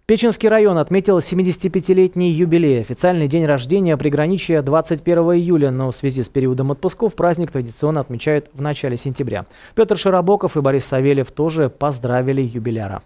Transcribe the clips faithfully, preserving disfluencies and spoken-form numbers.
Печенский район отметил семидесятипятилетний юбилей. Официальный день рождения приграничья двадцать первого июля, но в связи с периодом отпусков праздник традиционно отмечают в начале сентября. Петр Широбоков и Борис Савельев тоже поздравили юбиляра.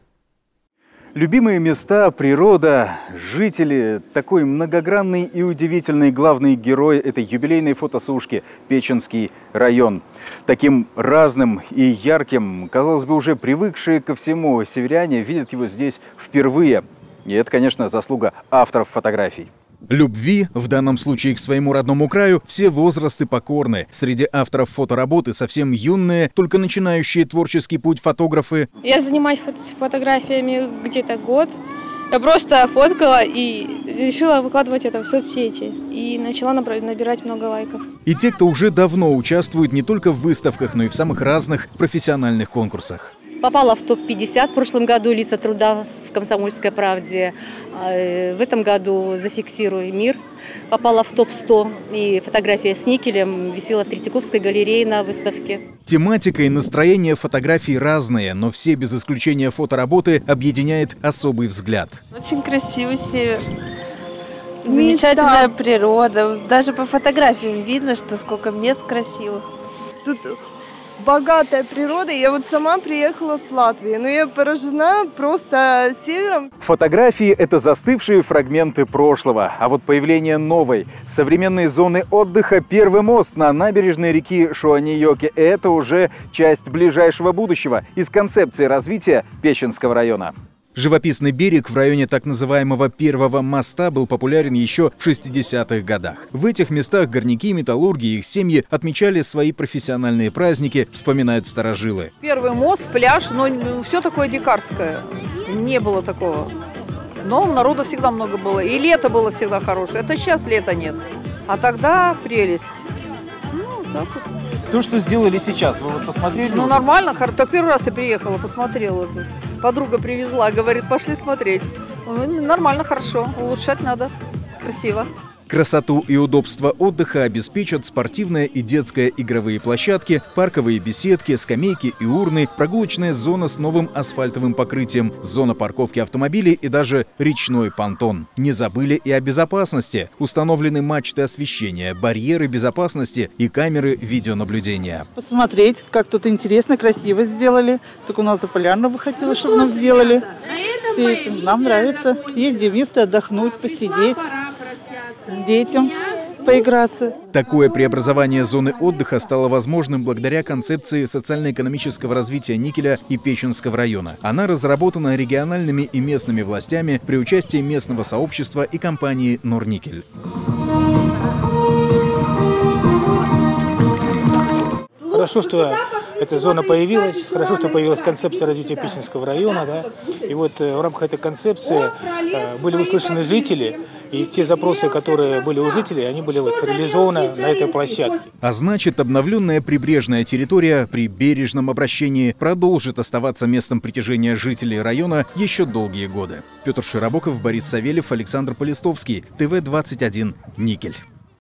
Любимые места, природа, жители. Такой многогранный и удивительный главный герой этой юбилейной фотосушки – Печенский район. Таким разным и ярким, казалось бы, уже привыкшие ко всему северяне видят его здесь впервые. И это, конечно, заслуга авторов фотографий. Любви, в данном случае к своему родному краю, все возрасты покорны. Среди авторов фотоработы совсем юные, только начинающие творческий путь фотографы. Я занимаюсь фото фотографиями где-то год. Я просто фоткала и решила выкладывать это в соцсети. И начала набирать много лайков. И те, кто уже давно участвует не только в выставках, но и в самых разных профессиональных конкурсах. Попала в топ пятьдесят в прошлом году «Лица труда» в «Комсомольской правде». В этом году «Зафиксируй мир». Попала в топ сто, и фотография с никелем висела в Третьяковской галерее на выставке. Тематика и настроение фотографий разные, но все без исключения фотоработы объединяет особый взгляд. Очень красивый север. Замечательная природа. Даже по фотографиям видно, что сколько мест красивых. Тут богатая природа. Я вот сама приехала с Латвии, но я поражена просто севером. Фотографии – это застывшие фрагменты прошлого. А вот появление новой, современной зоны отдыха, первый мост на набережной реки Шуани-Йоки – это уже часть ближайшего будущего из концепции развития Печенского района. Живописный берег в районе так называемого первого моста был популярен еще в шестидесятых годах. В этих местах горняки, металлурги и их семьи отмечали свои профессиональные праздники, вспоминают старожилы. Первый мост, пляж, но все такое дикарское. Не было такого. Но народу всегда много было. И лето было всегда хорошее. Это сейчас лета нет. А тогда прелесть. Ну, так вот. То, что сделали сейчас, вы вот посмотрели? Ну, нормально. То первый раз я приехала, посмотрела тут. Подруга привезла, говорит, пошли смотреть. Ну, нормально, хорошо. Улучшать надо. Красиво. Красоту и удобство отдыха обеспечат спортивная и детская игровые площадки, парковые беседки, скамейки и урны, прогулочная зона с новым асфальтовым покрытием, зона парковки автомобилей и даже речной понтон. Не забыли и о безопасности. Установлены мачты освещения, барьеры безопасности и камеры видеонаблюдения. Посмотреть, как тут интересно, красиво сделали. Так у нас за Полярного бы хотелось, чтобы нам сделали. Все это нам нравится. Есть где место отдохнуть, посидеть. Детям поиграться. Такое преобразование зоны отдыха стало возможным благодаря концепции социально-экономического развития Никеля и Печенского района. Она разработана региональными и местными властями при участии местного сообщества и компании «Норникель». Хорошо, что эта зона появилась, хорошо, что появилась концепция развития Печенского района. Да? И вот в рамках этой концепции были услышаны жители, и те запросы, которые были у жителей, они были вот реализованы на этой площадке. А значит, обновленная прибрежная территория при бережном обращении продолжит оставаться местом притяжения жителей района еще долгие годы. Петр Широбоков, Борис Савельев, Александр Полистовский, ТВ двадцать один, Никель.